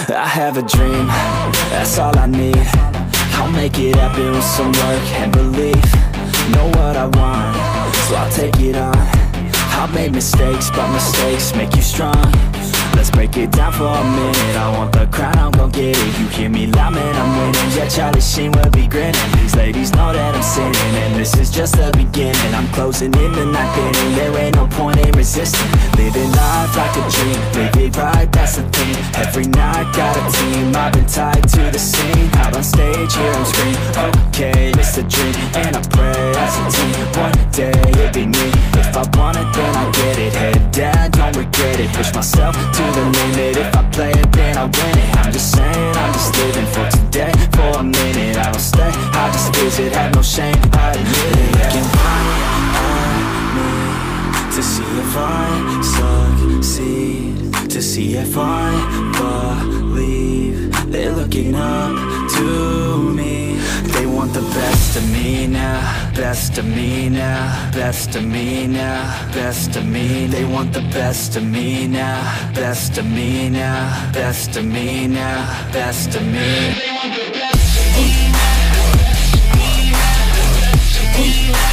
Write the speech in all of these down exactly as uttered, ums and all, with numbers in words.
I have a dream, that's all I need. I'll make it happen with some work and belief. Know what I want, so I'll take it on. I've made mistakes, but mistakes make you strong. Let's break it down for a minute. I want the crown, I'm gon' get it. You hear me loud, man, I'm winning. Yeah, Charlie Sheen will be grinning. These ladies know that I'm sinning, and this is just the beginning. I'm closing in the ninth inning. There ain't no point in resisting. Living life like a dream, live it right, that's the thing. Every night, got a team, I've been tied to the scene. Out on stage, hear them scream, okay, it's a dream. And I pray as a team, one day it'll be me. If I want it, then I get it. Head down, don't regret it. Push myself to the limit. If I play it, then I win it. I'm just saying, I'm just living for today. For a minute, I don't stay, I just visit. Have no shame, I admit it. Looking right at me to see if I succeed, to see if I believe. They're looking up to me. They want the best of me now, best of me now, best of me now, best of me. They want the best of me now, best of me now, best of me now, best of me. They want the best of me now, best of me now, best of me now.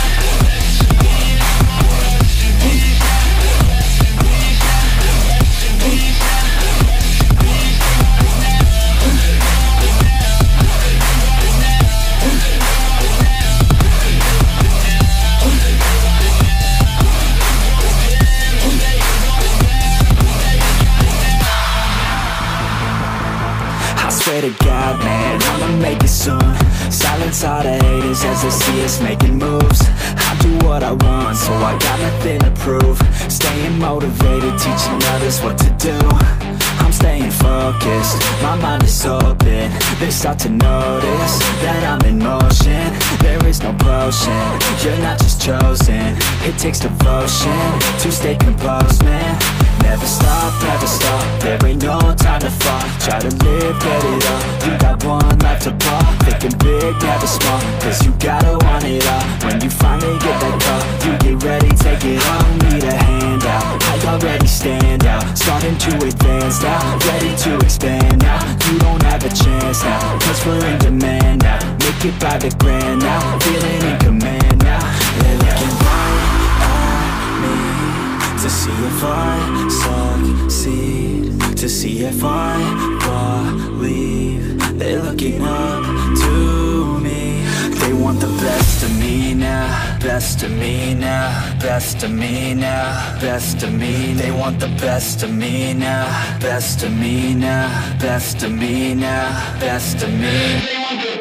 Swear to God, man, I'ma make it soon. Silence all the haters as they see us making moves. I do what I want, so I got nothing to prove. Staying motivated, teaching others what to do. I'm staying focused, my mind is open. They start to notice that I'm in motion. There is no potion, you're not just chosen. It takes devotion to stay composed, man. Never stop, never stop, there ain't no time to fall. Try to live, get it up, you got one life to ball. Thinking big, never small, cause you gotta want it all. When you finally get that call, you get ready, take it on. Need a hand out, I already stand out. Starting to advance now, ready to expand now. You don't have a chance now, cause we're in demand now. Make it by the grand now, feeling in command now. They're looking right at me to see if I succeed, to see if I believe. They're looking up to me. They want the best of me now, best of me now, best of me now, best of me. They want the best of me now, best of me now, best of me now, best of me. They want the